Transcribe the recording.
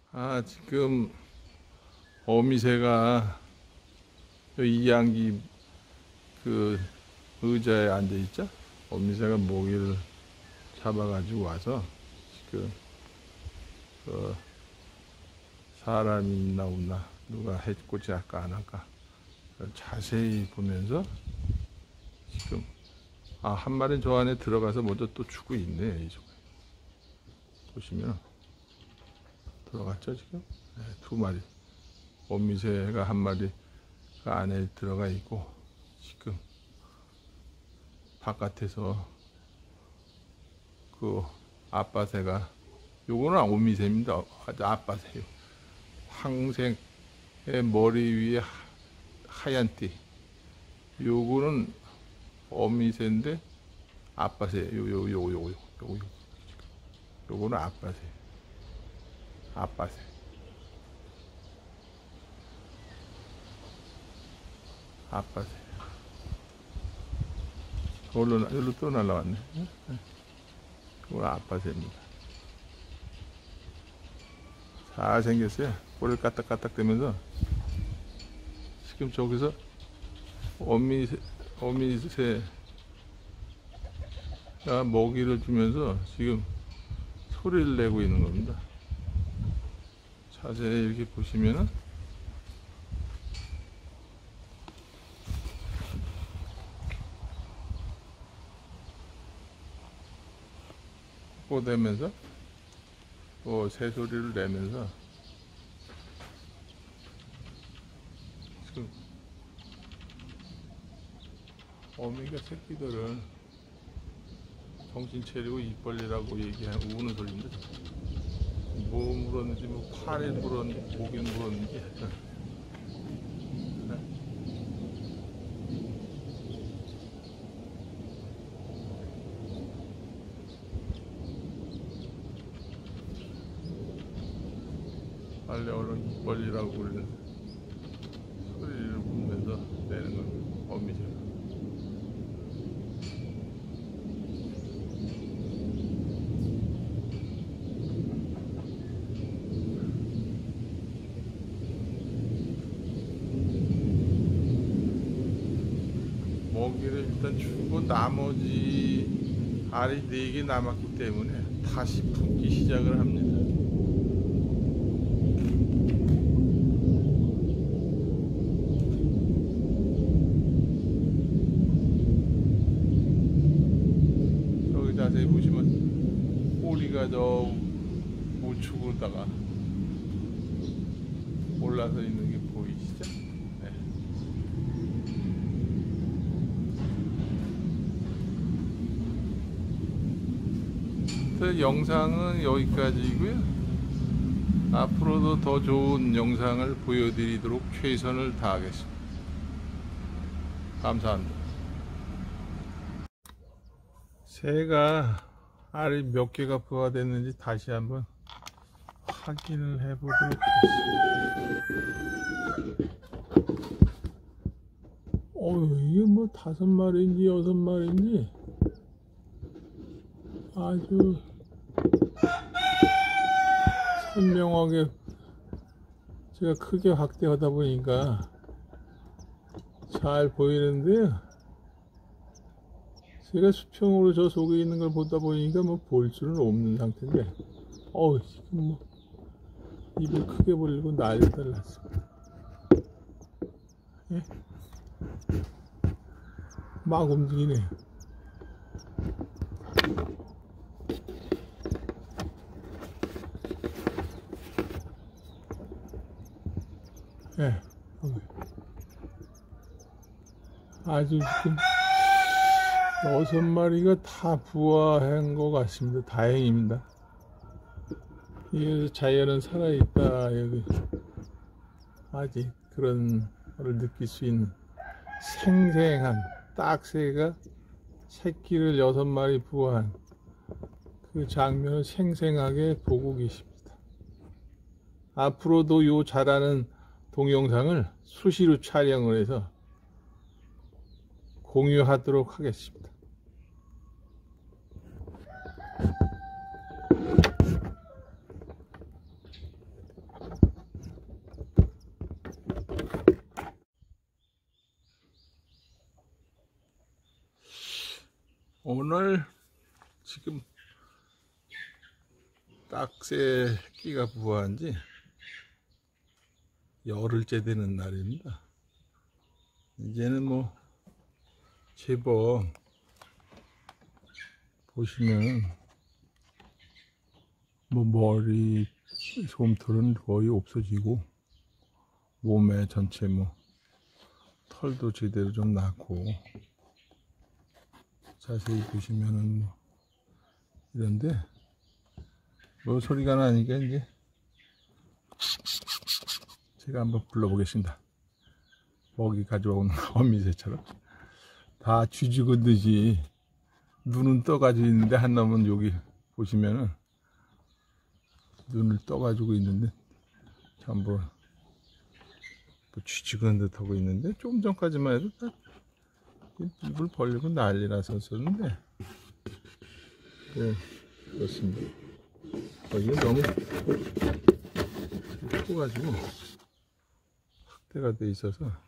지금 어미새가 이양기 그 의자에 앉아 있죠? 어미새가 모기를 잡아가지고 와서 지금 사람이 있나 없나, 누가 해코지 할까 안 할까 자세히 보면서 지금 한 마리는 저 안에 들어가서 먼저 또 주고 있네. 이쪽에 보시면 들어갔죠 지금. 네, 두 마리 어미새가 한 마리가 안에 들어가 있고, 지금 바깥에서 그 아빠새가, 요거는 어미새입니다. 아빠새요. 황색의 머리 위에 하얀 띠, 요거는 어미새인데 아빠새. 요거는 아빠새. 여기로 또 날라왔네. 이건 아빠새입니다. 잘 생겼어요. 꼬리를 까딱까딱 대면서 지금 저기서 어미새가 먹이를 주면서 지금 소리를 내고 있는 겁니다. 자세히 이렇게 보시면은 꼬대면서 또 새소리를 내면서 지금 어미가 새끼들은 정신 차리고 입 벌리라고 얘기하는 우는 소리인데, 뭐 물었는지, 뭐 팔에 물었는지, 목에 물었는지 빨리 얼른 입 벌리라고 그러는 소리를 부르면서 내는 겁니다. 어미새가. 먹이를 일단 주고 나머지 알이 4개 남았기 때문에 다시 품기 시작을 합니다. 여기 자세히 보시면 꼬리가 저 우측으로다가 올라서 있는 게 보이시죠? 네. 영상은 여기까지고요. 앞으로도 더 좋은 영상을 보여드리도록 최선을 다하겠습니다. 감사합니다. 새가 알이 몇 개가 부화됐는지 다시 한번 확인을 해보도록 하겠습니다. 이게 뭐 5마리인지 6마리인지 아주 선명하게 제가 크게 확대하다 보니까 잘 보이는데요. 제가 수평으로 저 속에 있는 걸 보다 보니까 뭐 볼 수는 없는 상태인데, 지금 뭐 입을 크게 벌리고 난리를 났습니다. 예? 막 움직이네요. 예, 아주 지금 6마리가 다 부화한 것 같습니다. 다행입니다. 이게 자연은 살아있다. 여기 아직 그런 걸 느낄 수 있는 생생한 딱새가 새끼를 6마리 부화한 그 장면을 생생하게 보고 계십니다. 앞으로도 요 자라는 동영상을 수시로 촬영을 해서 공유하도록 하겠습니다. 오늘 지금 딱새 끼가 부화한 지 열흘째 되는 날입니다. 이제는 뭐 제법 보시면 뭐 머리 솜털은 거의 없어지고 몸에 전체 뭐 털도 제대로 좀 나고 자세히 보시면은 뭐 이런데 뭐 소리가 나니까 이제 제가 한번 불러보겠습니다. 먹이 가져오는 어미새처럼 다 쥐죽은 듯이 눈은 떠가지고 있는데 한 놈은 여기 보시면은 눈을 떠가지고 있는데 전부 뭐 쥐죽은 듯 하고 있는데 조금 전까지만 해도 다 입을 벌리고 난리라서 썼는데 네, 그렇습니다. 이게 너무 커가지고 확대가 돼 있어서